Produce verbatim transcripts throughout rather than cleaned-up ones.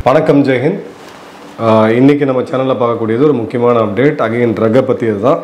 வணக்கம் ஜெயஹிந்த். இன்றைக்கி நம்ம சேனலில் பார்க்கக்கூடியது ஒரு முக்கியமான அப்டேட். அகைன் ட்ரக்கை பற்றி இதுதான்.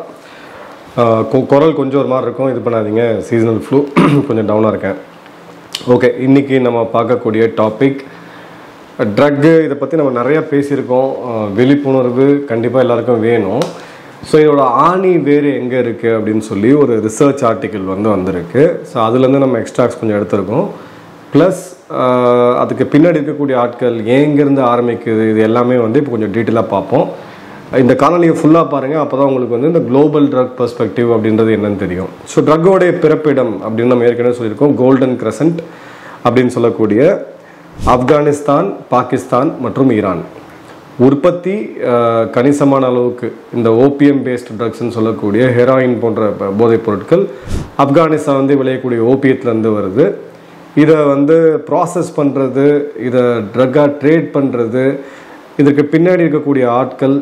குரல் கொஞ்சம் ஒரு மாதிரி இருக்கும், இது பண்ணாதீங்க, சீசனல் ஃப்ளூ, கொஞ்சம் டவுனாக இருக்கேன். ஓகே, இன்றைக்கி நம்ம பார்க்கக்கூடிய டாபிக் ட்ரக்கு. இதை பற்றி நம்ம நிறையா பேசியிருக்கோம். விழிப்புணர்வு கண்டிப்பாக எல்லாருக்கும் வேணும். ஸோ இதோட ஆணி வேறு எங்கே இருக்குது அப்படின்னு சொல்லி ஒரு ரிசர்ச் ஆர்டிக்கிள் வந்து வந்திருக்கு. ஸோ அதுலேருந்து நம்ம எக்ஸ்ட்ராக்ட்ஸ் கொஞ்சம் எடுத்திருக்கோம். ப்ளஸ் அதுக்கு பின்னாடி இருக்கக்கூடிய ஆட்கள் எங்கேருந்து ஆரம்பிக்குது, இது எல்லாமே வந்து இப்போ கொஞ்சம் டீட்டெயிலாக பார்ப்போம். இந்த காணொலியை ஃபுல்லாக பாருங்கள், அப்போ தான் உங்களுக்கு வந்து இந்த குளோபல் ட்ரக் பெர்ஸ்பெக்டிவ் அப்படின்றது என்னன்னு தெரியும். ஸோ ட்ரக்கோடைய பிறப்பிடம் அப்படின்னு நம்ம ஏற்கனவே சொல்லியிருக்கோம். கோல்டன் கிரசன்ட் அப்படின்னு சொல்லக்கூடிய ஆப்கானிஸ்தான், பாகிஸ்தான் மற்றும் ஈரான். உற்பத்தி கணிசமான அளவுக்கு இந்த ஓபிஎம் பேஸ்ட் ட்ரக்ஸ்ன்னு சொல்லக்கூடிய ஹெராயின் போன்ற போதைப் பொருட்கள் ஆப்கானிஸ்தான் வந்து விளையக்கூடிய ஓபியத்துலேருந்து வருது. இதை வந்து ப்ராசஸ் பண்ணுறது, இதை ட்ரக்காக ட்ரேட் பண்ணுறது, இதற்கு பின்னாடி இருக்கக்கூடிய ஆட்கள்,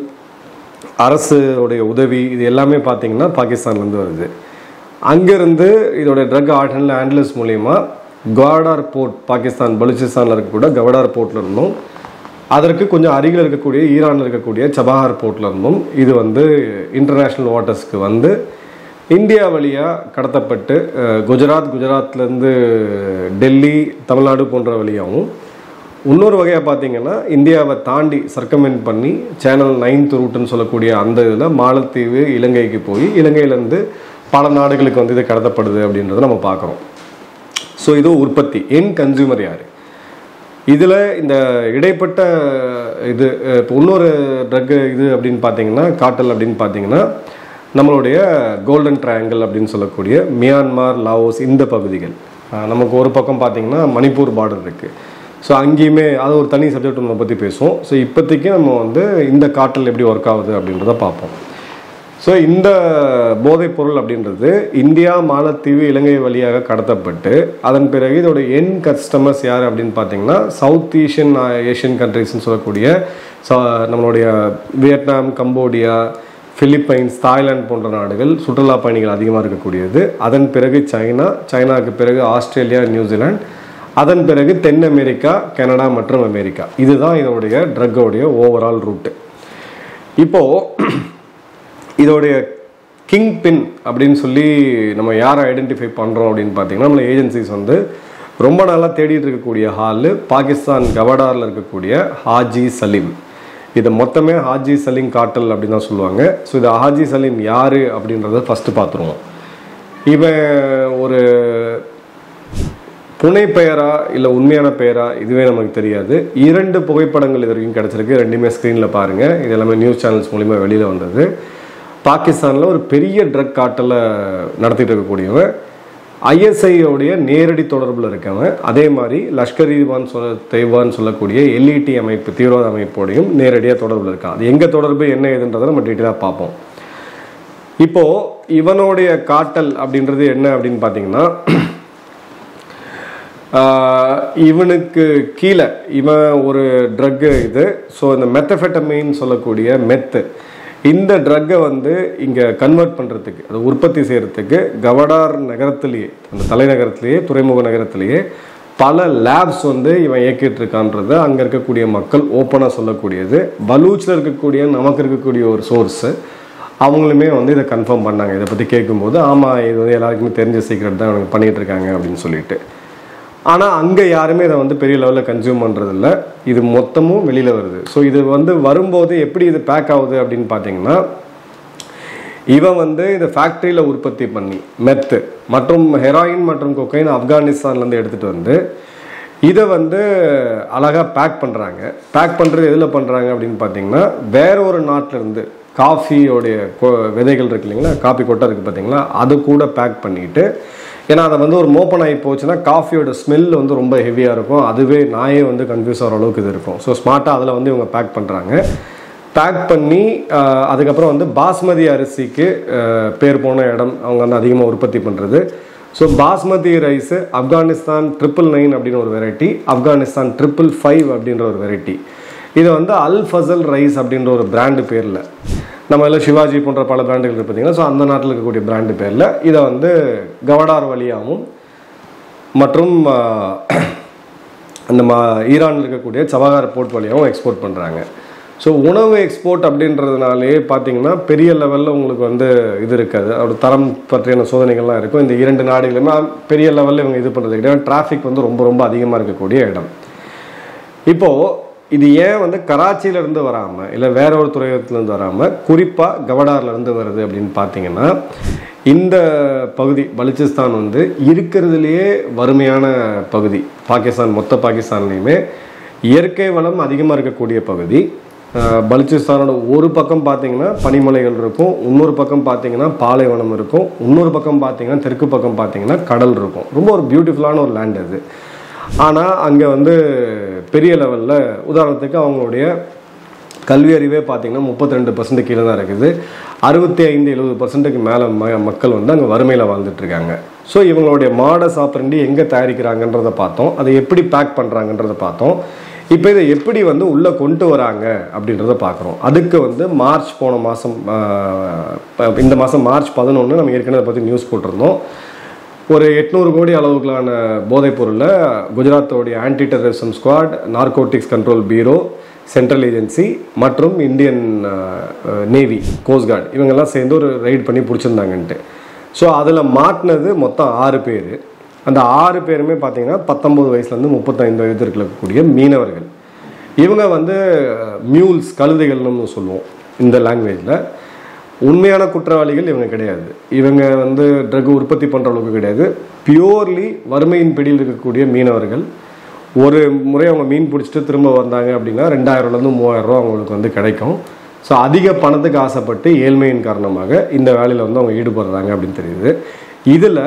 அரசுடைய உதவி, இது எல்லாமே பார்த்திங்கன்னா பாகிஸ்தான்லேருந்து வருது. அங்கேருந்து இதோடைய ட்ரக் ஆர்டனில் ஹேண்ட்லர்ஸ் மூலயமா கவடார் போர்ட், பாகிஸ்தான் பலுச்சிஸ்தானில் இருக்கக்கூடிய கவடார் போர்ட்டில் இருந்தும், அதற்கு கொஞ்சம் அருகில் இருக்கக்கூடிய ஈரானில் இருக்கக்கூடிய சபாஹார் போர்ட்டில் இருந்தும் இது வந்து இன்டர்நேஷ்னல் வாட்டர்ஸ்க்கு வந்து இந்தியா வழியாக கடத்தப்பட்டு குஜராத், குஜராத்லேருந்து டெல்லி, தமிழ்நாடு போன்ற வழியாகவும், இன்னொரு வகையாக பார்த்திங்கன்னா இந்தியாவை தாண்டி சர்க்கமெண்ட் பண்ணி சேனல் நைன்த் ரூட்டுன்னு சொல்லக்கூடிய அந்த இதில் மாலத்தீவு, இலங்கைக்கு போய் இலங்கையிலேருந்து பல நாடுகளுக்கு வந்து இது கடத்தப்படுது அப்படின்றத நம்ம பார்க்குறோம். ஸோ இது உற்பத்தி. என் கன்சியூமர் யார்? இதில் இந்த இடைப்பட்ட இது இப்போ இன்னொரு ட்ரக்கு இது அப்படின்னு பார்த்தீங்கன்னா காட்டல் அப்படின்னு பார்த்தீங்கன்னா நம்மளுடைய கோல்டன் ட்ரையாங்கிள் அப்படின்னு சொல்லக்கூடிய மியான்மார், லாவோஸ் இந்த பகுதிகள். நமக்கு ஒரு பக்கம் பார்த்திங்கன்னா மணிப்பூர் பார்டர் இருக்குது. ஸோ அங்கேயுமே அது ஒரு தனி சப்ஜெக்ட் நம்ம பற்றி பேசுவோம். ஸோ இப்போதைக்கு நம்ம வந்து இந்த காட்டல் எப்படி ஒர்க் ஆகுது அப்படின்றத பார்ப்போம். ஸோ இந்த போதைப் பொருள் அப்படின்றது இந்தியா, மாலத்தீவு, இலங்கை வழியாக கடத்தப்பட்டு அதன் பிறகு இதோட என் கஸ்டமர்ஸ் யார் அப்படின்னு பார்த்தீங்கன்னா சவுத் ஏஷியன் ஏஷியன் கண்ட்ரிஸ்ன்னு சொல்லக்கூடிய நம்மளுடைய வியட்நாம், கம்போடியா, பிலிப்பைன்ஸ், தாய்லாந்து போன்ற நாடுகள் சுற்றுலா பயணிகள் அதிகமாக இருக்கக்கூடியது. அதன் பிறகு சைனா, சைனாவுக்கு பிறகு ஆஸ்திரேலியா, நியூசிலாந்து, அதன் பிறகு தென் அமெரிக்கா, கனடா மற்றும் அமெரிக்கா. இதுதான் இதோடைய ட்ரக்கோடைய ஓவரால் ரூட்டு. இப்போது இதோடைய கிங் பின் அப்படின்னு சொல்லி நம்ம யாரை ஐடென்டிஃபை பண்ணுறோம் அப்படின்னு பார்த்தீங்கன்னா நம்மள ஏஜென்சிஸ் வந்து ரொம்ப நாளாக தேடிட்டு இருக்கக்கூடிய ஹாலு பாகிஸ்தான் கவடாரில் இருக்கக்கூடிய ஹாஜி சலீம். இதை மொத்தமே ஹாஜி சலீம் காட்டல் அப்படின்னு தான் சொல்லுவாங்க. ஸோ இது ஹாஜி சலீம் யார் அப்படின்றத ஃபஸ்ட்டு பார்த்துருவோம். இவன் ஒரு புனை பெயரா இல்லை உண்மையான பெயரா இதுவே நமக்கு தெரியாது. இரண்டு புகைப்படங்கள் இது வரைக்கும் கிடச்சிருக்கு. ரெண்டுமே ஸ்க்ரீனில் பாருங்கள். இது எல்லாமே நியூஸ் சேனல்ஸ் மூலிமா வெளியில் வந்தது. பாகிஸ்தானில் ஒரு பெரிய ட்ரக் காட்டலை நடத்திட்டு இருக்கக்கூடியவன், ஐஎஸ்ஐயோடைய நேரடி தொடர்பில் இருக்கவன், அதே மாதிரி லஷ்கர் ஈவான் சொல்ல தெய்வான்னு சொல்லக்கூடிய எல்இடி அமைப்பு, தீவிரவாத அமைப்போடையும் நேரடியாக தொடர்பில் இருக்கான். அது எங்கே தொடர்பு என்ன ஏதுன்றதை நம்ம டீட்டெயிலாக பார்ப்போம். இப்போது இவனுடைய காட்டல் அப்படின்றது என்ன அப்படின்னு பார்த்தீங்கன்னா, இவனுக்கு கீழே இவன் ஒரு ட்ரக்கு இது. ஸோ இந்த மெத்தஃபெட்டமைன் சொல்லக்கூடிய மெத்து, இந்த ட்ரக்கை வந்து இங்கே கன்வெர்ட் பண்ணுறதுக்கு, அதை உற்பத்தி செய்கிறதுக்கு கவடார் நகரத்திலேயே, அந்த தலைநகரத்திலேயே, துறைமுக நகரத்திலேயே பல லேப்ஸ் வந்து இவன் இயக்கிட்டு இருக்கான்றது அங்கே இருக்கக்கூடிய மக்கள் ஓப்பனாக சொல்லக்கூடியது. பலூச்சில் இருக்கக்கூடிய நமக்கு இருக்கக்கூடிய ஒரு சோர்ஸு அவங்களுமே வந்து இதை கன்ஃபார்ம் பண்ணாங்க. இதை பற்றி கேட்கும்போது ஆமாம், இது வந்து எல்லாருக்குமே தெரிஞ்ச சீக்ரெட் தான் இவங்க பண்ணிகிட்டு இருக்காங்க அப்படின்னு சொல்லிட்டு. ஆனால் அங்கே யாருமே இதை வந்து பெரிய லெவலில் கன்சியூம் பண்ணுறதில்ல. இது மொத்தமும் வெளியில் வருது. ஸோ இது வந்து வரும்போது எப்படி இது பேக் ஆகுது அப்படின்னு பார்த்தீங்கன்னா, இவன் வந்து இதை ஃபேக்ட்ரியில் உற்பத்தி பண்ணி மெத்து மற்றும் ஹெராயின் மற்றும் கொக்கைன் ஆப்கானிஸ்தான்லேருந்து எடுத்துகிட்டு வந்து இதை வந்து அழகாக பேக் பண்ணுறாங்க. பேக் பண்ணுறது எதில் பண்ணுறாங்க அப்படின்னு பார்த்தீங்கன்னா, வேற ஒரு நாட்டிலேருந்து காஃபியோடைய விதைகள் இருக்கு இல்லைங்களா, காஃபி கொட்டை இருக்குது பார்த்தீங்களா, அது கூட பேக் பண்ணிவிட்டு, ஏன்னா அதை வந்து ஒரு மோப்பன் ஆகி போச்சுன்னா காஃபியோட ஸ்மெல் வந்து ரொம்ப ஹெவியாக இருக்கும். அதுவே நாயே வந்து கன்ஃபியூஸ் ஆகிற அளவுக்கு இது இருக்கும். ஸோ ஸ்மார்ட்டாக அதில் வந்து இவங்க பேக் பண்ணுறாங்க. பேக் பண்ணி அதுக்கப்புறம் வந்து பாஸ்மதி அரிசிக்கு பேர் போன இடம் அவங்க வந்து அதிகமாக உற்பத்தி பண்ணுறது. So basmati rice Afghanistan triple nine அப்படின்னு ஒரு வெரைட்டி, ஆப்கானிஸ்தான் ட்ரிபிள் ஃபைவ் அப்படின்ற ஒரு வெரைட்டி. இதை வந்து அல் ஃபசல் ரைஸ் அப்படின்ற ஒரு பிராண்டு பேரில், நம்ம எல்லாம் சிவாஜி போன்ற பல பிராண்டுகள் இருக்குது பார்த்தீங்கன்னா, ஸோ அந்த நாட்டில் இருக்கக்கூடிய பிராண்டு பேரில் இதை வந்து கவடார் வழியாகவும் மற்றும் அந்த மா ஈரானில் இருக்கக்கூடிய சபஹார் போர்ட் வழியாகவும் எக்ஸ்போர்ட் பண்ணுறாங்க. ஸோ உணவு எக்ஸ்போர்ட் அப்படின்றதுனாலே பார்த்தீங்கன்னா பெரிய லெவலில் உங்களுக்கு வந்து இது இருக்காது, அதோட தரம் பற்றியான சோதனைகள்லாம் இருக்கும். இந்த இரண்டு நாடுகளுமே பெரிய லெவலில் இவங்க இது பண்ணுறது கிடையாது. டிராஃபிக் வந்து ரொம்ப ரொம்ப அதிகமாக இருக்கக்கூடிய இடம். இப்போது இது ஏன் வந்து கராச்சியிலேருந்து வராமல் இல்லை வேற ஒரு துறையத்துலேருந்து வராமல் குறிப்பாக கவடார்லேருந்து வருது அப்படின்னு பார்த்தீங்கன்னா, இந்த பகுதி பலுச்சிஸ்தான் வந்து இருக்கிறதுலையே வறுமையான பகுதி. பாகிஸ்தான் மொத்த பாகிஸ்தான்லேயுமே இயற்கை வளம் அதிகமாக இருக்கக்கூடிய பகுதி. பலுச்சிஸ்தானோட ஒரு பக்கம் பார்த்தீங்கன்னா பனிமலைகள் இருக்கும், இன்னொரு பக்கம் பார்த்தீங்கன்னா பாலைவனம் இருக்கும், இன்னொரு பக்கம் பார்த்தீங்கன்னா தெற்கு பக்கம் பார்த்தீங்கன்னா கடல் இருக்கும். ரொம்ப ஒரு பியூட்டிஃபுல்லான ஒரு லேண்ட் அது. ஆனால் அங்கே வந்து பெரிய லெவலில் உதாரணத்துக்கு அவங்களுடைய கல்வி அறிவே பார்த்தீங்கன்னா முப்பத்தி ரெண்டு பர்சன்ட் கீழே தான் இருக்குது. அறுபத்தி ஐந்து எழுபது பர்சன்ட்டுக்கு மேலே ம மக்கள் வந்து அங்கே வறுமையில் வாழ்ந்துட்டுருக்காங்க. ஸோ இவங்களுடைய மாடஸ் ஆப்பரண்டி எங்கே தயாரிக்கிறாங்கன்றதை பார்த்தோம், அதை எப்படி பேக் பண்ணுறாங்கன்றதை பார்த்தோம். இப்போ இதை எப்படி வந்து உள்ளே கொண்டு வராங்க அப்படின்றத பார்க்குறோம். அதுக்கு வந்து மார்ச் போன மாதம் இந்த மாதம் மார்ச் பதினொன்று நம்ம ஏற்கனவே அதை பற்றி நியூஸ் போட்டிருந்தோம். ஒரு எட்நூறு கோடி அளவுக்கான போதைப் பொருளை குஜராத்தோடைய anti terrorism squad, narcotics control bureau, central agency மற்றும் இந்தியன் நேவி, கோஸ்ட்கார்டு இவங்கெல்லாம் சேர்ந்து ஒரு ரைட் பண்ணி பிடிச்சிருந்தாங்கன்ட்டு. ஸோ அதில் மாட்டினது மொத்தம் ஆறு பேர். அந்த ஆறு பேருமே பார்த்தீங்கன்னா பத்தொம்பது வயசுலேருந்து முப்பத்தைந்து வயது இருக்கக்கூடிய மீனவர்கள். இவங்க வந்து மியூல்ஸ், கழுதைகள்னு சொல்லுவோம் இந்த லாங்குவேஜில். உண்மையான குற்றவாளிகள் இவங்க கிடையாது. இவங்க வந்து ட்ரக் உற்பத்தி பண்ணுற அளவுக்கு கிடையாது. பியூர்லி வறுமையின் பிடியில் இருக்கக்கூடிய மீனவர்கள். ஒரு முறை அவங்க மீன் பிடிச்சிட்டு திரும்ப வந்தாங்க அப்படின்னா ரெண்டாயிரம்லேருந்து மூவாயிரம் ரூபா அவங்களுக்கு வந்து கிடைக்கும். ஸோ அதிக பணத்துக்கு ஆசைப்பட்டு ஏழ்மையின் காரணமாக இந்த வேலையில் வந்து அவங்க ஈடுபடுறாங்க அப்படின்னு தெரியுது. இதில்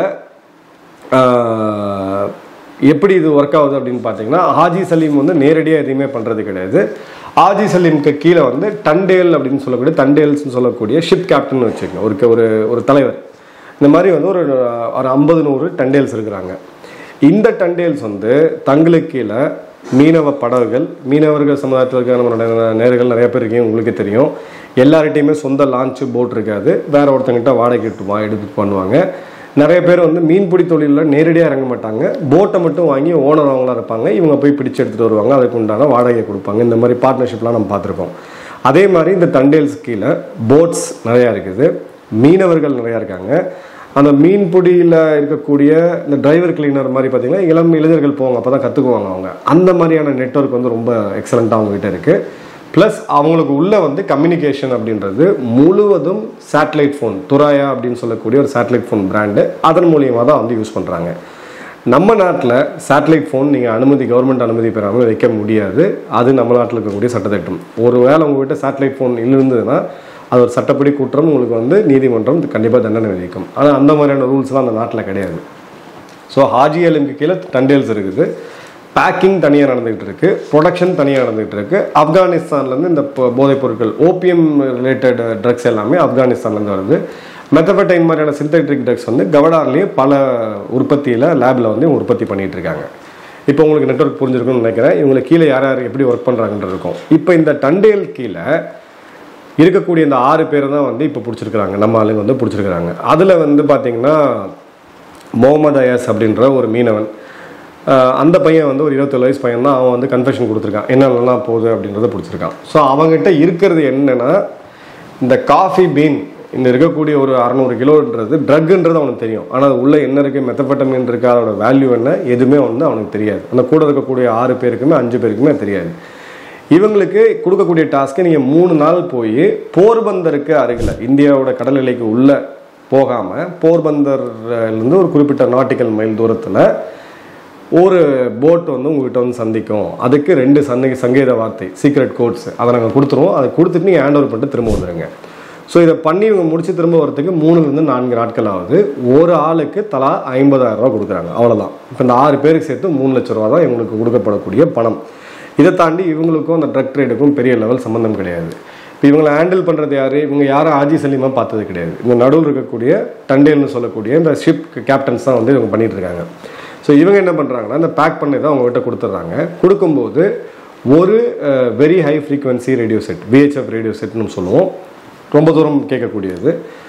எப்படி இது ஒர்க் ஆகுது அப்படின்னு பார்த்தீங்கன்னா, ஹாஜி சலீம் வந்து நேரடியாக எதுவுமே பண்ணுறது கிடையாது. ஹாஜி சலீமுக்கு கீழே வந்து டண்டேல் அப்படின்னு சொல்லக்கூடிய டண்டேல்ஸ்னு சொல்லக்கூடிய ஷிப் கேப்டன் வச்சுக்கோங்க, ஒரு ஒரு ஒரு தலைவர். இந்த மாதிரி வந்து ஒரு ஒரு ஐம்பது நூறு டண்டேல்ஸ் இருக்கிறாங்க. இந்த டண்டேல்ஸ் வந்து தங்களுக்கு கீழே மீனவ படகுகள், மீனவர்கள் சமுதாயத்தில் இருக்க நம்மளோட நேர்கள் நிறைய பேர் இருக்கீங்க, உங்களுக்கே தெரியும். எல்லார்கிட்டையுமே சொந்த லான்ச்சு போட் இருக்காது, வேற ஒருத்தங்கிட்ட வாடகை எடுத்து எடுத்து பண்ணுவாங்க. நிறைய பேர் வந்து மீன்பிடி தொழிலில் நேரடியாக இறங்க மாட்டாங்க, போட்டை மட்டும் வாங்கி ஓனர் அவங்களாம் இருப்பாங்க, இவங்க போய் பிடிச்சி எடுத்துகிட்டு வருவாங்க, அதுக்கு உண்டான வாடகை கொடுப்பாங்க. இந்த மாதிரி பார்ட்னர்ஷிப்லாம் நம்ம பார்த்துருக்கோம். அதே மாதிரி இந்த டண்டேல்ஸ் கீழே போட்ஸ் நிறையா இருக்குது, மீனவர்கள் நிறையா இருக்காங்க. அந்த மீன்பிடியில் இருக்கக்கூடிய இந்த டிரைவர் கிளீனர் மாதிரி பார்த்தீங்கன்னா இளம் இளைஞர்கள் போவாங்க, அப்போ தான் கற்றுக்குவாங்க அவங்க. அந்த மாதிரியான நெட்வொர்க் வந்து ரொம்ப எக்ஸலண்ட்டாக அவங்ககிட்ட இருக்குது. ப்ளஸ் அவங்களுக்கு உள்ள வந்து கம்யூனிகேஷன் அப்படின்றது முழுவதும் சேட்டலைட் ஃபோன், துராயா அப்படின்னு சொல்லக்கூடிய ஒரு சேட்டலைட் ஃபோன் பிராண்டு, அதன் மூலியமாக தான் வந்து யூஸ் பண்ணுறாங்க. நம்ம நாட்டில் சேட்டலைட் ஃபோன் நீங்கள் அனுமதி கவர்மெண்ட் அனுமதி பெறாமல் வைக்க முடியாது. அது நம்ம நாட்டில் இருக்கக்கூடிய சட்டத்திட்டம். ஒரு வேளை உங்கள்கிட்ட சேட்டலைட் ஃபோன் இருந்ததுன்னா அது ஒரு சட்டப்படி குற்றம், உங்களுக்கு வந்து நீதிமன்றம் கண்டிப்பாக தண்டனை விதிக்கும். ஆனால் அந்த மாதிரியான ரூல்ஸ்லாம் அந்த நாட்டில் கிடையாது. ஸோ ஹாஜி சலீமுக்கு கீழே டண்டேல்ஸ் இருக்குது. பேக்கிங் தனியாக நடந்துகிட்டு இருக்கு, ப்ரொடக்ஷன் தனியாக நடந்துகிட்டு இருக்கு. ஆப்கானிஸ்தான்லேருந்து இந்த போதைப் பொருட்கள், ஓபிஎம் ரிலேட்டட் ட்ரக்ஸ் எல்லாமே ஆப்கானிஸ்தான்லேருந்து வருது. மெத்தபடைன் மாதிரியான சிந்தட்டிக் ட்ரக்ஸ் வந்து கவடார்லேயே பல உற்பத்தியில் லேபில் வந்து உற்பத்தி பண்ணிகிட்டு இருக்காங்க. இப்போ உங்களுக்கு நெட்வொர்க் புரிஞ்சிருக்குன்னு நினைக்கிறேன். இவங்களுக்கு கீழே யார் யார் எப்படி ஒர்க் பண்ணுறாங்கன்றது இருக்கும். இப்போ இந்த டண்டேல் கீழே இருக்கக்கூடிய இந்த ஆறு பேர் தான் வந்து இப்போ பிடிச்சிருக்கிறாங்க, நம்ம ஆளுங்க வந்து பிடிச்சிருக்கிறாங்க. அதில் வந்து பார்த்திங்கன்னா முகமது அயாஸ் அப்படின்ற ஒரு மீனவன், அந்த பையன் வந்து ஒரு இருபத்தேழு வயசு பையன் தான். அவன் வந்து கன்ஃபெஷன் கொடுத்துருக்கான், என்னென்னலாம் போகுது அப்படின்றத பிடிச்சிருக்கான். ஸோ அவங்ககிட்ட இருக்கிறது என்னென்னா, இந்த காஃபி பீன் இந்த இருக்கக்கூடிய ஒரு அறநூறு கிலோன்றது ட்ரக்குன்றது அவனுக்கு தெரியும். ஆனால் அது உள்ளே என்ன இருக்குது, மெத்தபெட்டமின் இருக்குது, அதோட வேல்யூ என்ன, எதுவுமே வந்து அவனுக்கு தெரியாது. அந்த கூட இருக்கக்கூடிய ஆறு பேருக்குமே அஞ்சு பேருக்குமே தெரியாது. இவங்களுக்கு கொடுக்கக்கூடிய டாஸ்க்கு, நீங்கள் மூணு நாள் போய் போர்பந்தருக்கு அருகில், இந்தியாவோட கடல் எல்லைக்கு உள்ளே போகாமல் போர்பந்தர்லேருந்து ஒரு குறிப்பிட்ட நாட்டிக்கல் மைல் தூரத்தில் ஒரு போட் வந்து உங்கள்கிட்ட வந்து சந்திக்கும். அதுக்கு ரெண்டு சந்தை சங்கேத வார்த்தை, சீக்ரெட் கோட்ஸ், அதை நாங்கள் கொடுத்துருவோம். அதை கொடுத்துட்டு நீங்கள் ஹேண்ட் ஓவர் பண்ணிட்டு திரும்ப வந்துடுங்க. ஸோ இதை பண்ணி இவங்க முடிச்சு திரும்ப வரத்துக்கு மூணுலேருந்து நான்கு நாட்கள் ஆகுது. ஒரு ஆளுக்கு தலா ஐம்பதாயிரம் ரூபா கொடுக்குறாங்க, அவ்வளோதான். இப்போ இந்த ஆறு பேருக்கு சேர்த்து மூணு லட்ச ரூபா தான் இவங்களுக்கு கொடுக்கப்படக்கூடிய பணம். இதை தாண்டி இவங்களுக்கும் அந்த ட்ரக் ட்ரேடுக்கும் பெரிய லெவல் சம்மந்தம் கிடையாது. இப்போ இவங்களை ஹேண்டில் பண்ணுறது யார், இவங்க யாரும் ஹாஜி சலீமாக பார்த்தது கிடையாது. இவங்க நடுவில் இருக்கக்கூடிய டண்டேல்னு சொல்லக்கூடிய இந்த ஷிப் கேப்டன்ஸ் தான் வந்து இவங்க பண்ணிகிட்டு இருக்காங்க. ஸோ இவங்க என்ன பண்ணுறாங்கன்னா, இந்த பேக் பண்ணி தான் அவங்ககிட்ட கொடுத்துட்றாங்க. கொடுக்கும்போது ஒரு very high frequency radio set, VHF radio செட்னு சொல்லுவோம், ரொம்ப தூரம் கேட்கக்கூடியது.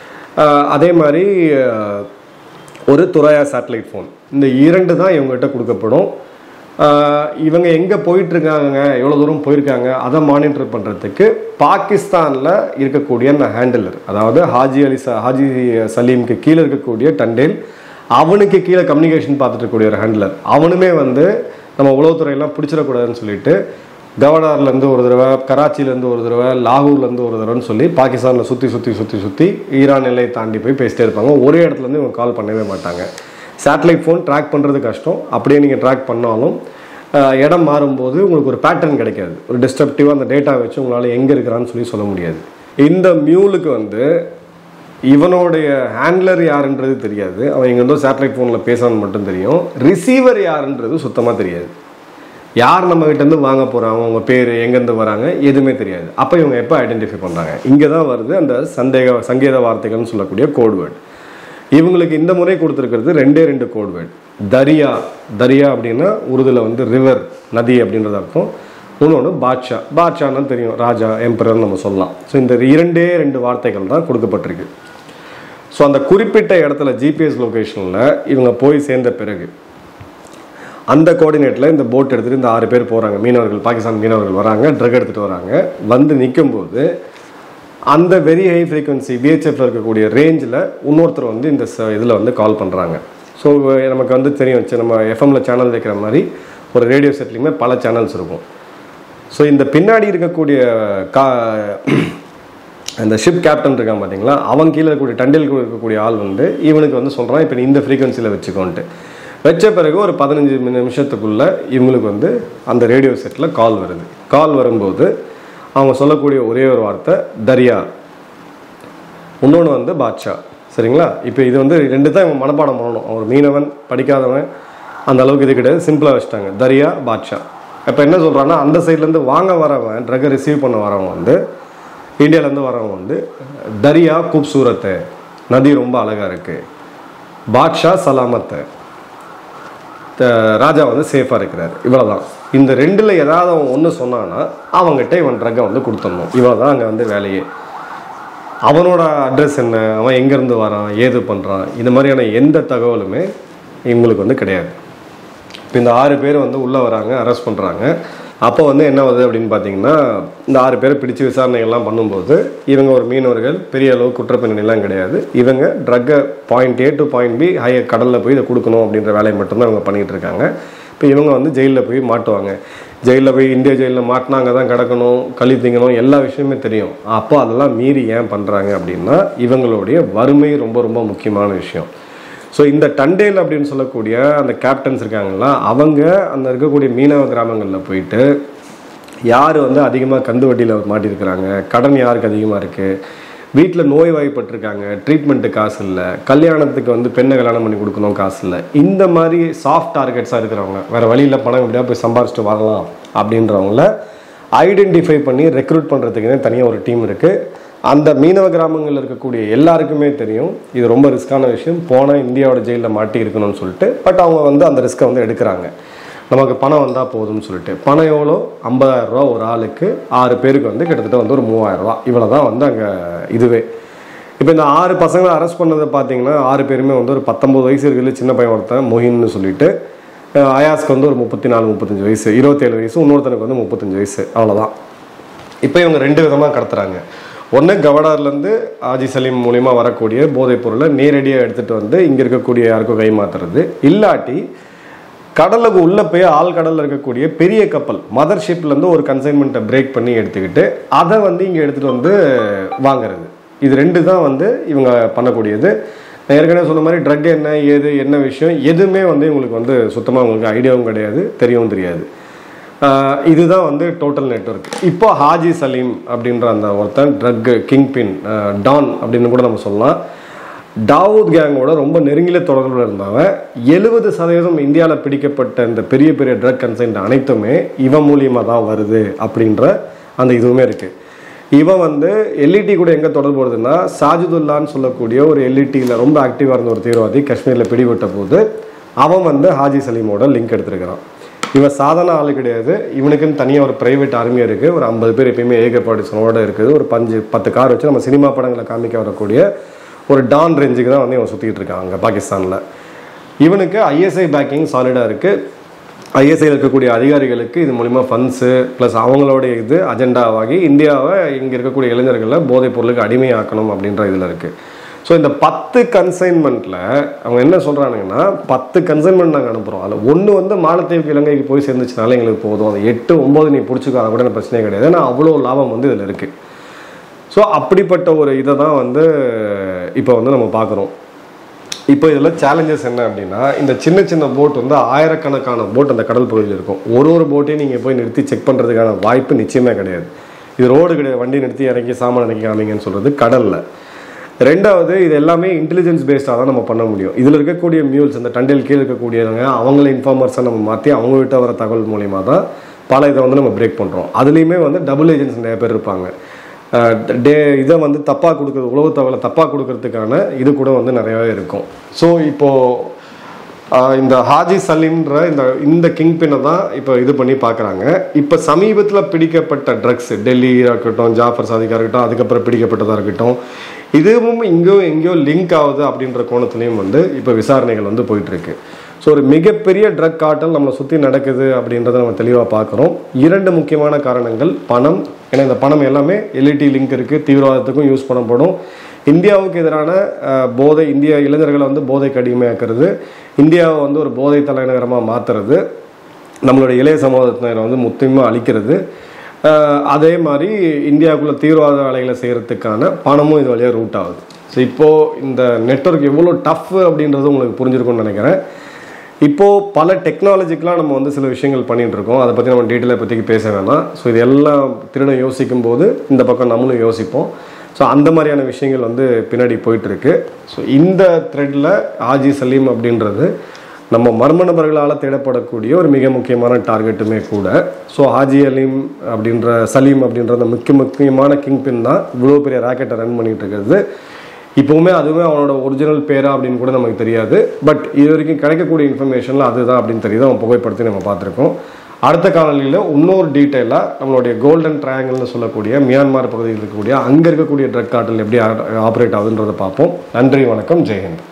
அதே மாதிரி ஒரு துராயா சேட்டலைட் ஃபோன், இந்த இரண்டு தான் இவங்ககிட்ட கொடுக்கப்படும். இவங்க எங்கே போயிட்டுருக்காங்க, எவ்வளோ தூரம் போயிருக்காங்க, அதை மானிட்டர் பண்ணுறதுக்கு பாகிஸ்தானில் இருக்கக்கூடிய அந்த ஹேண்டிலர், அதாவது ஹாஜி அலி ச ஹாஜி சலீமுக்கு கீழே இருக்கக்கூடிய டண்டேல், அவனுக்கு கீழே கம்யூனிகேஷன் பார்த்துட்டு இருக்கக்கூடிய ஒரு ஹேண்டிலர், அவனுமே வந்து நம்ம உளவுத்துறையெல்லாம் பிடிச்சிடக்கூடாதுன்னு சொல்லிட்டு கவர்னர்லேருந்து ஒரு தடவை, கராச்சிலேருந்து ஒரு தடவை, லாகூர்லேருந்து ஒரு தடவைன்னு சொல்லி பாகிஸ்தானில் சுற்றி சுற்றி சுற்றி சுற்றி ஈரான் எல்லை தாண்டி போய் பேசிட்டே இருப்பாங்க. ஒரே இடத்துலேருந்து இவங்க கால் பண்ணவே மாட்டாங்க. சேட்டலைட் ஃபோன் ட்ராக் பண்ணுறது கஷ்டம். அப்படியே நீங்கள் ட்ராக் பண்ணாலும் இடம் மாறும்போது உங்களுக்கு ஒரு பேட்டர்ன் கிடைக்காது. ஒரு டிஸ்ட்ரப்டிவாக அந்த டேட்டா வச்சு உங்களால் எங்கே இருக்கிறான்னு சொல்லி சொல்ல முடியாது. இந்த மியூலுக்கு வந்து இவனுடைய ஹேண்ட்லர் யாருன்றது தெரியாது. அவன் எங்கேருந்தோ சேட்டலைட் ஃபோனில் பேசான்னு மட்டும் தெரியும். ரிசீவர் யாருன்றது சுத்தமாக தெரியாது. யார் நம்ம கிட்டேருந்து வாங்க போகிறாங்க, அவங்க பேர், எங்கேருந்து வராங்க, எதுவுமே தெரியாது. அப்போ இவங்க எப்போ ஐடென்டிஃபை பண்ணுறாங்க? இங்கே தான் வருது அந்த சந்தேக சங்கேத வார்த்தைகள்னு சொல்லக்கூடிய கோட்வேர்டு. இவங்களுக்கு இந்த முறை கொடுத்துருக்கிறது ரெண்டே ரெண்டு கோட்வேர்டு. தரியா, தரியா அப்படின்னா உருதுல வந்து ரிவர், நதி அப்படின்றது அர்த்தம். இன்னொன்று பாட்ஷா, பாட்ஷான்னு தெரியும், ராஜா, எம்பரர்னு நம்ம சொல்லலாம். ஸோ இந்த இரண்டே ரெண்டு வார்த்தைகள் தான் கொடுக்கப்பட்டிருக்கு. ஸோ அந்த குறிப்பிட்ட இடத்துல ஜிபிஎஸ் லொக்கேஷனில் இவங்க போய் சேர்ந்த பிறகு அந்த கோஆர்டினேட்டில் இந்த போட் எடுத்துகிட்டு இந்த ஆறு பேர் போகிறாங்க. மீனவர்கள், பாகிஸ்தான் மீனவர்கள் வராங்க, ட்ரக் எடுத்துகிட்டு வராங்க. வந்து நிற்கும்போது அந்த வெரி ஹை ஃப்ரீக்வன்சி விஹெச்எஃப்ல இருக்கக்கூடிய ரேஞ்சில் இன்னொருத்தர் வந்து இந்த இதில் வந்து கால் பண்ணுறாங்க. ஸோ நமக்கு வந்து தெரியும் வச்சு நம்ம எஃப்எம்ல சேனல் வைக்கிற மாதிரி ஒரு ரேடியோ செட்லையுமே பல சேனல்ஸ் இருக்கும். ஸோ இந்த பின்னாடி இருக்கக்கூடிய கா அந்த ஷிப் கேப்டன் இருக்கான் பார்த்தீங்களா, அவன் கீழே இருக்கக்கூடிய டண்டில் இருக்கக்கூடிய ஆள் வந்து இவனுக்கு வந்து சொல்கிறான், இப்போ இந்த ஃப்ரீக்வன்சியில் வச்சுக்கோன்ட்டு. வச்ச பிறகு ஒரு பதினஞ்சு நிமிஷத்துக்குள்ளே இவங்களுக்கு வந்து அந்த ரேடியோ செட்டில் கால் வருது. கால் வரும்போது அவங்க சொல்லக்கூடிய ஒரே ஒரு வார்த்தை தரியா, இன்னொன்று வந்து பாட்ஷா. சரிங்களா? இப்போ இது வந்து ரெண்டு தான் இவங்க மனப்பாடம் பண்ணணும். அவர் மீனவன், படிக்காதவன், அந்த அளவுக்கு இது கிடையாது, சிம்பிளாக வச்சுட்டாங்க, தரியா, பாட்ஷா. இப்போ என்ன சொல்கிறான்னா, அந்த சைட்லேருந்து வாங்க வரவன், ட்ரக்கை ரிசீவ் பண்ண வரவன் வந்து இந்தியாவிலேருந்து வரவன் வந்து தரியா கூப்சூரத்தை, நதி ரொம்ப அழகாக இருக்குது, பாட்ஷா சலாமத்தை, ராஜா வந்து சேஃபாக இருக்கிறார். இவ்வளோ தான். இந்த ரெண்டில் ஏதாவது அவன் ஒன்று சொன்னான்னா அவங்ககிட்ட இவன் ட்ரக்கை வந்து கொடுத்துடணும். இவ்வளோ தான் அங்கே வந்து வேலையே. அவனோட அட்ரஸ் என்ன, அவன் எங்கேருந்து வரான், ஏது பண்ணுறான், இந்த மாதிரியான எந்த தகவலுமே இவங்களுக்கு வந்து கிடையாது. இப்போ இந்த ஆறு பேர் வந்து உள்ளே வராங்க, அரெஸ்ட் பண்ணுறாங்க. அப்போ வந்து என்ன வருது அப்படின்னு பார்த்தீங்கன்னா, இந்த ஆறு பேரை பிடிச்சி விசாரணைகள்லாம் பண்ணும்போது இவங்க ஒரு மீனவர்கள், பெரிய அளவு குற்றப்பின்னணிலாம் கிடையாது. இவங்க ட்ரக்கை point A to point B high கடலில் போய் இதை கொடுக்கணும் அப்படின்ற வேலையை மட்டும்தான் இவங்க பண்ணிகிட்டு இருக்காங்க. இப்போ இவங்க வந்து ஜெயிலில் போய் மாட்டுவாங்க. ஜெயிலில் போய் இந்திய ஜெயிலில் மாட்டினாங்க தான் கிடக்கணும், கழி திங்கணும், எல்லா விஷயமே தெரியும். அப்போ அதெல்லாம் மீறி ஏன் பண்ணுறாங்க அப்படின்னா இவங்களுடைய வறுமை ரொம்ப ரொம்ப முக்கியமான விஷயம். ஸோ இந்த டண்டேல் அப்படின்னு சொல்லக்கூடிய அந்த கேப்டன்ஸ் இருக்காங்களா, அவங்க அந்த இருக்கக்கூடிய மீனவ கிராமங்களில் போயிட்டு யார் வந்து அதிகமாக கந்து வட்டியில் மாட்டியிருக்கிறாங்க, கடன் யாருக்கு அதிகமாக இருக்குது, வீட்டில் நோய் வாய்ப்பட்டிருக்காங்க, ட்ரீட்மெண்ட்டு காசு இல்லை, கல்யாணத்துக்கு வந்து பெண்ணை கல்யாணம் பண்ணி கொடுக்கணும் காசு இல்லை, இந்த மாதிரி சாஃப்ட் டார்கெட்ஸாக இருக்கிறவங்க, வேறு வழியில் பணம் எப்படியா போய் சம்பாரிச்சிட்டு வரலாம் அப்படின்றவங்கள ஐடென்டிஃபை பண்ணி ரெக்ரூட் பண்ணுறதுக்குன்னே தனியாக ஒரு டீம் இருக்குது. அந்த மீனவ கிராமங்களில் இருக்கக்கூடிய எல்லாருக்குமே தெரியும் இது ரொம்ப ரிஸ்க்கான விஷயம், போனால் இந்தியாவோட ஜெயிலில் மாட்டி இருக்கணும்னு சொல்லிட்டு. பட் அவங்க வந்து அந்த ரிஸ்க்கை வந்து எடுக்கிறாங்க. நமக்கு பணம் வந்தால் போதும்னு சொல்லிட்டு. பணம் எவ்வளோ? ஐம்பதாயிரம் ரூபா ஒரு ஆளுக்கு, ஆறு பேருக்கு வந்து கிட்டத்தட்ட வந்து ஒரு மூவாயிரம் ரூபா, இவ்வளோ தான் வந்து அங்கே இதுவே. இப்போ இந்த ஆறு பசங்களை அரெஸ்ட் பண்ணதை பார்த்தீங்கன்னா ஆறு பேருமே வந்து ஒரு பத்தொம்பது வயசு இருக்குது. சின்ன பையன் ஒருத்தன் மொஹின்னு சொல்லிட்டு, அயாஸ்க்கு வந்து ஒரு முப்பத்தி நாலு முப்பத்தஞ்சு வயசு, இருபத்தேழு வயசு, இன்னொருத்தனுக்கு வந்து முப்பத்தஞ்சு வயசு, அவ்வளோதான். இப்போ இவங்க ரெண்டு விதமாக கடத்துறாங்க. ஒன்று கவர்னர்லேருந்து ஹாஜி சலீம் மூலிமா வரக்கூடிய போதைப் பொருளை நேரடியாக எடுத்துகிட்டு வந்து இங்கே இருக்கக்கூடிய யாருக்கும் கைமாத்துறது, இல்லாட்டி கடலுக்கு உள்ளே போய் ஆள் கடலில் இருக்கக்கூடிய பெரிய கப்பல் மதர் ஷிப்லேருந்து ஒரு கன்சைன்மெண்ட்டை பிரேக் பண்ணி எடுத்துக்கிட்டு அதை வந்து இங்கே எடுத்துகிட்டு வந்து வாங்கிறது. இது ரெண்டு தான் வந்து இவங்க பண்ணக்கூடியது. நான் ஏற்கனவே சொன்ன மாதிரி ட்ரக் என்ன ஏது என்ன விஷயம் எதுவுமே வந்து இவங்களுக்கு வந்து சுத்தமாக உங்களுக்கு ஐடியாவும் கிடையாது, தெரியவும் தெரியாது. இதுதான் வந்து டோட்டல் நெட்வொர்க். இப்போ ஹாஜி சலீம் அப்படின்ற அந்த ஒருத்தன் ட்ரக் கிங் பின், டான் அப்படின்னு கூட நம்ம சொல்லலாம். தாவூத் கேங்கோட ரொம்ப நெருங்கிய தொடர்பில் இருந்தவன். எழுபது சதவீதம் இந்தியாவில் பிடிக்கப்பட்ட இந்த பெரிய பெரிய ட்ரக் கன்சைன்ட் அனைத்துமே இவன் மூலியமாக தான் வருது அப்படின்ற அந்த இதுவுமே இருக்குது. இவன் வந்து எல்இடி கூட எங்கே தொடர்பு வருதுன்னா, சாஜிதுல்லான்னு சொல்லக்கூடிய ஒரு எல்இடியில் ரொம்ப ஆக்டிவாக இருந்த ஒரு தீவிரவாதி காஷ்மீரில் பிடிபட்ட போது அவன் வந்து ஹாஜி சலீமோட லிங்க் எடுத்துருக்கிறான். இவன் சாதாரண ஆள் கிடையாது. இவனுக்குன்னு தனியாக ஒரு ப்ரைவேட் ஆர்மியாக இருக்குது. ஒரு ஐம்பது பேர் எப்பயுமே ஏக பார்ட்டிசனோட இருக்குது. ஒரு பஞ்சு பத்து கார் வச்சு நம்ம சினிமா படங்களை காமிக்க வரக்கூடிய ஒரு டான் ரேஞ்சுக்கு தான் வந்து இவன் சுற்றிக்கிட்டு இருக்கான் அங்கே பாகிஸ்தானில். இவனுக்கு ஐஎஸ்ஐ பேக்கிங் சாலிடாக இருக்குது. ஐஎஸ்ஐயில் இருக்கக்கூடிய அதிகாரிகளுக்கு இது மூலிமா ஃபண்ட்ஸு ப்ளஸ் அவங்களுடைய இது அஜெண்டாவாகி இந்தியாவை இங்கே இருக்கக்கூடிய இளைஞர்களில் போதைப் பொருளுக்கு அடிமையாக்கணும் அப்படின்ற இதில் இருக்குது. ஸோ இந்த பத்து கன்சைன்மெண்ட்டில் அவங்க என்ன சொல்கிறானுங்கன்னா, பத்து கன்சைன்மெண்ட் நாங்கள் அனுப்புகிறோம், அதில் ஒன்று வந்து மாலத்தீவுக்கு இலங்கைக்கு போய் சேர்ந்துச்சுனால எங்களுக்கு போதும், அது எட்டு ஒம்பது நீ பிடிச்சிக்கோ, அதை கூட எனக்கு பிரச்சனையே கிடையாது, ஏன்னா அவ்வளோ லாபம் வந்து இதில் இருக்குது. ஸோ அப்படிப்பட்ட ஒரு இதை தான் வந்து இப்போ வந்து நம்ம பார்க்குறோம். இப்போ இதில் சேலஞ்சஸ் என்ன அப்படின்னா, இந்த சின்ன சின்ன போட் வந்து ஆயிரக்கணக்கான போட் அந்த கடல் பகுதியில் இருக்கும். ஒரு ஒரு போட்டையும் நீங்கள் போய் நிறுத்தி செக் பண்ணுறதுக்கான வாய்ப்பு நிச்சயமே கிடையாது. இது ரோடு கிடையாது, வண்டி நிறுத்தி இறங்கி சாமான் இறங்கி காமிங்கன்னு சொல்கிறது கடலில். ரெண்டாவது, இது எல்லாமே இன்டெலிஜென்ஸ் பேஸ்டாக தான் நம்ம பண்ண முடியும். இதில் இருக்கக்கூடிய மியூல்ஸ், அந்த டண்டில் கீழே இருக்கக்கூடியவங்க அவங்கள இன்ஃபார்மர்ஸாக நம்ம மாற்றி அவங்க விட்டு வர தகவல் மூலிமா தான் பல இதை வந்து நம்ம பிரேக் பண்ணுறோம். அதுலேயுமே வந்து டபுள் ஏஜென்ட்ஸ் நிறைய பேர் இருப்பாங்க. டே இதை வந்து தப்பாக கொடுக்குறது, உளவு தகவலை தப்பாக கொடுக்கறதுக்கான இது கூட வந்து நிறையாவே இருக்கும். ஸோ இப்போது இந்த ஹாஜி சலீம்ன்ற இந்த இந்த கிங் பின்னை தான் இப்போ இது பண்ணி பார்க்குறாங்க. இப்போ சமீபத்தில் பிடிக்கப்பட்ட ட்ரக்ஸ், டெல்லியாக இருக்கட்டும், ஜாஃபர் சாதிக்காக இருக்கட்டும், அதுக்கப்புறம் பிடிக்கப்பட்டதாக இருக்கட்டும், இதுவும் இங்கேயோ எங்கேயோ லிங்க் ஆகுது அப்படின்ற கோணத்துலேயும் வந்து இப்போ விசாரணைகள் வந்து போயிட்டுருக்கு. ஸோ ஒரு மிகப்பெரிய ட்ரக் காட்டல் நம்மளை சுற்றி நடக்குது அப்படின்றத நம்ம தெளிவாக பார்க்குறோம். இரண்டு முக்கியமான காரணங்கள், பணம். ஏன்னா இந்த பணம் எல்லாமே எல்இடி லிங்க் இருக்குது, தீவிரவாதத்துக்கும் யூஸ் பண்ணப்படும். இந்தியாவுக்கு எதிரான போதை, இந்திய இளைஞர்களை வந்து போதைக்கு அடிமையாக்குறது, இந்தியாவை வந்து ஒரு போதை தலைநகரமாக மாற்றுறது, நம்மளுடைய இளைய சமூகத்தினரை வந்து முக்கியமாக அழிக்கிறது. அதே மாதிரி இந்தியாவுக்குள்ள தீவிரவாத வேலைகளை செய்கிறதுக்கான பணமும் இது வழியாக ரூட் ஆகுது. ஸோ இப்போது இந்த நெட்வொர்க் எவ்வளோ டஃப் அப்படின்றது உங்களுக்கு புரிஞ்சிருக்கும்னு நினைக்கிறேன். இப்போது பல டெக்னாலஜிக்கெலாம் நம்ம வந்து சில விஷயங்கள் பண்ணிகிட்டு இருக்கோம், அதை பற்றி நம்ம டீட்டெயிலாக பற்றிக்கு பேச வேணாம். ஸோ இது எல்லாம் திருட யோசிக்கும் போது இந்த பக்கம் நம்மளும் யோசிப்போம். ஸோ அந்த மாதிரியான விஷயங்கள் வந்து பின்னாடி போயிட்டுருக்கு. ஸோ இந்த த்ரெட்டில் ஹாஜி சலீம் அப்படின்றது நம்ம மர்ம நபர்களால் தேடப்படக்கூடிய ஒரு மிக முக்கியமான டார்கெட்டுமே கூட. ஸோ ஹாஜி அலீம் அப்படின்ற சலீம் அப்படின்ற அந்த முக்கிய முக்கியமான கிங் பின் தான் இவ்வளோ பெரிய ராக்கெட்டை ரன் பண்ணிகிட்டு இருக்கிறது. இப்போவுமே அதுவுமே அவனோட ஒரிஜினல் பேரா அப்படின்னு கூட நமக்கு தெரியாது. பட் இது வரைக்கும் கிடைக்கக்கூடிய இன்ஃபர்மேஷனில் அதுதான் அப்படின்னு தெரியுது. அவன் புகைப்படுத்தி நம்ம பார்த்துருக்கோம். அடுத்த காணொலியில் இன்னொரு டீட்டெயிலாக நம்மளுடைய கோல்டன் ட்ரையாங்கிள்னு சொல்லக்கூடிய மியான்மர் பகுதியில் இருக்கக்கூடிய அங்கே இருக்கக்கூடிய ட்ரக் கார்ட்டல் எப்படி ஆப்ரேட் ஆகுதுன்றதை பார்ப்போம். நன்றி, வணக்கம், ஜெய்ஹிந்த்.